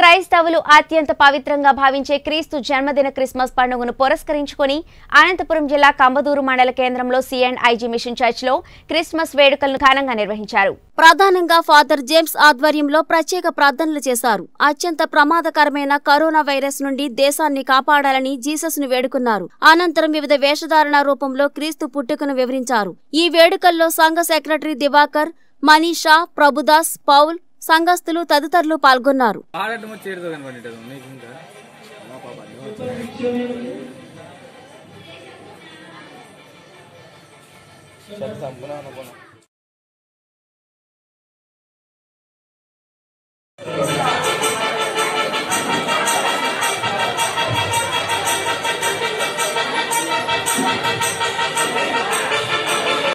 క్రైస్తవులు అత్యంత పవిత్రంగా భావించే క్రీస్తు జన్మదిన క్రిస్మస్ పండుగను పురస్కరించుకొని అనంతపురం జిల్లా కంబదూరు మండల కేంద్రంలో సి&ఐజీ మిషన్ చర్చ్లో క్రిస్మస్ వేడుకలను ఘనంగా నిర్వహించారు. ప్రధానంగా ఫాదర్ జేమ్స్ ఆధ్వర్యంలో ప్రత్యేక ప్రార్థనలు చేశారు. అత్యంత ప్రమాదకరమైన కరోనా వైరస్ నుండి దేశాన్ని కాపాడాలని జీసస్ను వేడుకున్నారు. అనంతరం వివిధ వేషధారణ రూపంలో క్రీస్తు పుట్టుకను వివరించారు. ఈ వేడుకల్లో సంఘ సెక్రటరీ దివాకర్, మనీషా, ప్రభుదాస్, పౌల్, సంఘస్థులు తదితరులు పాల్గొన్నారు.